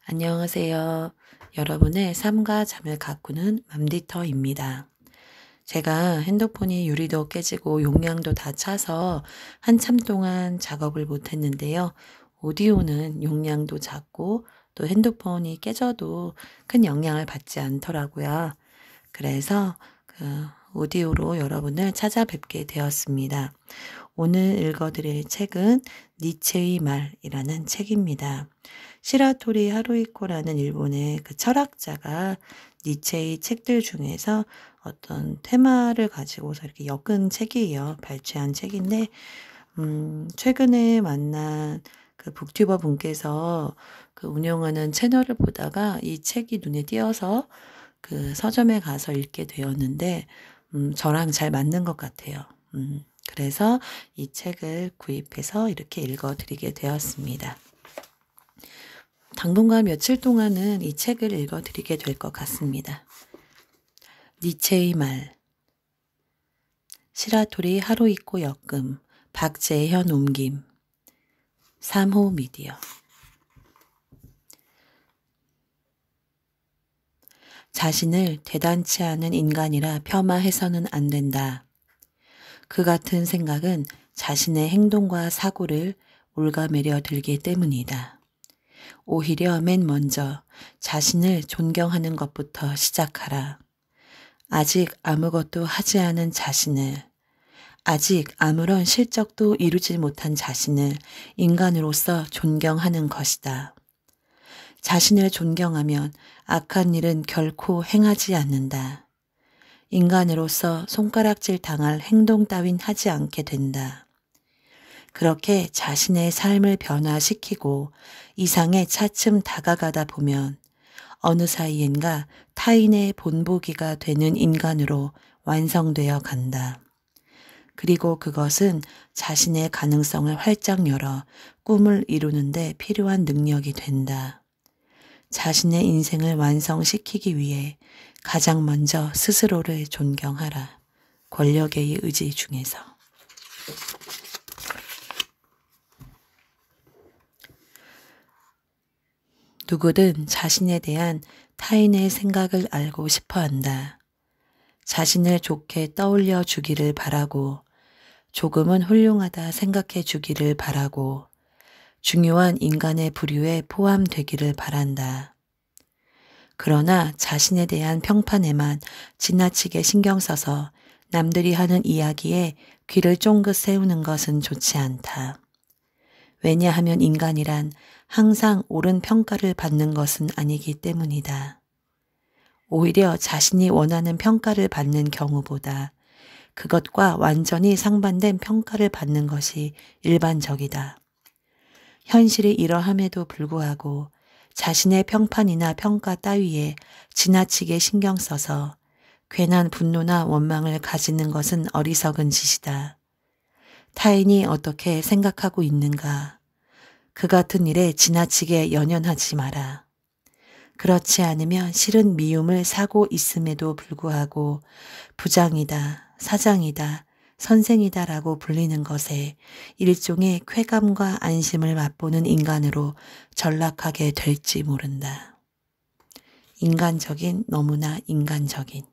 안녕하세요. 여러분의 삶과 잠을 가꾸는 맘디터입니다. 제가 핸드폰이 유리도 깨지고 용량도 다 차서 한참 동안 작업을 못 했는데요. 오디오는 용량도 작고 또 핸드폰이 깨져도 큰 영향을 받지 않더라고요. 그래서 그 오디오로 여러분을 찾아뵙게 되었습니다. 오늘 읽어드릴 책은 니체의 말이라는 책입니다. 시라토리 하루이코라는 일본의 그 철학자가 니체의 책들 중에서 어떤 테마를 가지고서 이렇게 엮은 책이에요. 발췌한 책인데, 최근에 만난 그 북튜버 분께서 그 운영하는 채널을 보다가 이 책이 눈에 띄어서 그 서점에 가서 읽게 되었는데, 저랑 잘 맞는 것 같아요. 그래서 이 책을 구입해서 이렇게 읽어드리게 되었습니다. 당분간 며칠 동안은 이 책을 읽어드리게 될 것 같습니다. 니체의 말, 시라토리 하루이코 엮음, 박재현 옮김, 3호 미디어. 자신을 대단치 않은 인간이라 폄하해서는 안 된다. 그 같은 생각은 자신의 행동과 사고를 올가매려 들기 때문이다. 오히려 맨 먼저 자신을 존경하는 것부터 시작하라. 아직 아무것도 하지 않은 자신을, 아직 아무런 실적도 이루지 못한 자신을 인간으로서 존경하는 것이다. 자신을 존경하면 악한 일은 결코 행하지 않는다. 인간으로서 손가락질 당할 행동 따윈 하지 않게 된다. 그렇게 자신의 삶을 변화시키고 이상에 차츰 다가가다 보면 어느 사이엔가 타인의 본보기가 되는 인간으로 완성되어 간다. 그리고 그것은 자신의 가능성을 활짝 열어 꿈을 이루는 데 필요한 능력이 된다. 자신의 인생을 완성시키기 위해 가장 먼저 스스로를 존경하라. 권력의 의지 중에서. 누구든 자신에 대한 타인의 생각을 알고 싶어 한다. 자신을 좋게 떠올려 주기를 바라고, 조금은 훌륭하다 생각해 주기를 바라고, 중요한 인간의 부류에 포함되기를 바란다. 그러나 자신에 대한 평판에만 지나치게 신경 써서 남들이 하는 이야기에 귀를 쫑긋 세우는 것은 좋지 않다. 왜냐하면 인간이란 항상 옳은 평가를 받는 것은 아니기 때문이다. 오히려 자신이 원하는 평가를 받는 경우보다 그것과 완전히 상반된 평가를 받는 것이 일반적이다. 현실이 이러함에도 불구하고 자신의 평판이나 평가 따위에 지나치게 신경 써서 괜한 분노나 원망을 가지는 것은 어리석은 짓이다. 타인이 어떻게 생각하고 있는가? 그 같은 일에 지나치게 연연하지 마라. 그렇지 않으면 싫은 미움을 사고 있음에도 불구하고 부장이다, 사장이다, 선생이다라고 불리는 것에 일종의 쾌감과 안심을 맛보는 인간으로 전락하게 될지 모른다. 인간적인, 너무나 인간적인.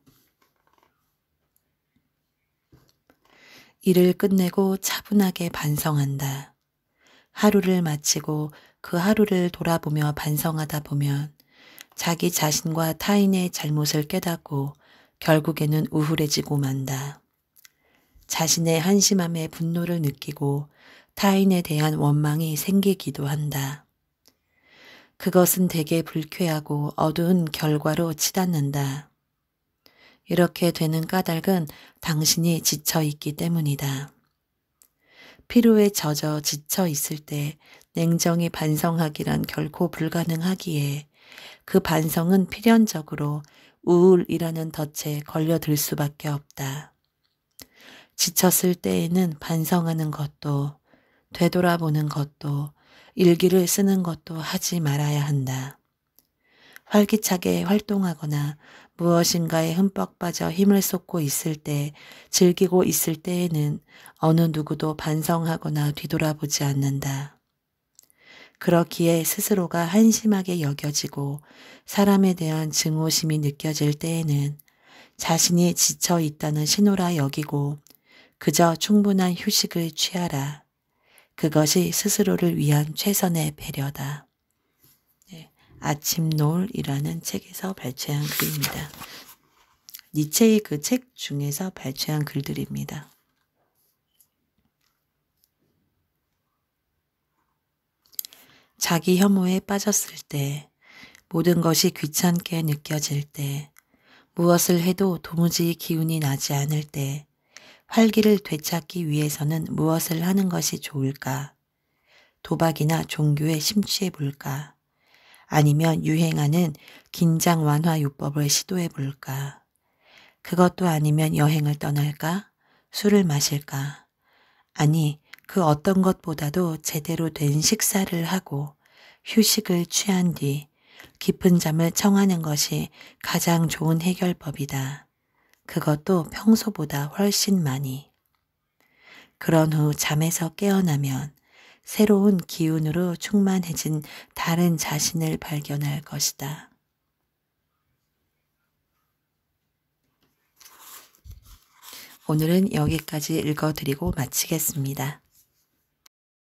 일을 끝내고 차분하게 반성한다. 하루를 마치고 그 하루를 돌아보며 반성하다 보면 자기 자신과 타인의 잘못을 깨닫고 결국에는 우울해지고 만다. 자신의 한심함에 분노를 느끼고 타인에 대한 원망이 생기기도 한다. 그것은 대개 불쾌하고 어두운 결과로 치닫는다. 이렇게 되는 까닭은 당신이 지쳐 있기 때문이다. 피로에 젖어 지쳐 있을 때 냉정히 반성하기란 결코 불가능하기에 그 반성은 필연적으로 우울이라는 덫에 걸려들 수밖에 없다. 지쳤을 때에는 반성하는 것도, 되돌아보는 것도, 일기를 쓰는 것도 하지 말아야 한다. 활기차게 활동하거나 무엇인가에 흠뻑 빠져 힘을 쏟고 있을 때, 즐기고 있을 때에는 어느 누구도 반성하거나 뒤돌아보지 않는다. 그렇기에 스스로가 한심하게 여겨지고 사람에 대한 증오심이 느껴질 때에는 자신이 지쳐 있다는 신호라 여기고 그저 충분한 휴식을 취하라. 그것이 스스로를 위한 최선의 배려다. 네, 아침 노을이라는 책에서 발췌한 글입니다. 니체의 그 책 중에서 발췌한 글들입니다. 자기 혐오에 빠졌을 때, 모든 것이 귀찮게 느껴질 때, 무엇을 해도 도무지 기운이 나지 않을 때, 활기를 되찾기 위해서는 무엇을 하는 것이 좋을까? 도박이나 종교에 심취해 볼까? 아니면 유행하는 긴장 완화 요법을 시도해 볼까? 그것도 아니면 여행을 떠날까? 술을 마실까? 아니, 그 어떤 것보다도 제대로 된 식사를 하고 휴식을 취한 뒤 깊은 잠을 청하는 것이 가장 좋은 해결법이다. 그것도 평소보다 훨씬 많이. 그런 후 잠에서 깨어나면 새로운 기운으로 충만해진 다른 자신을 발견할 것이다. 오늘은 여기까지 읽어드리고 마치겠습니다.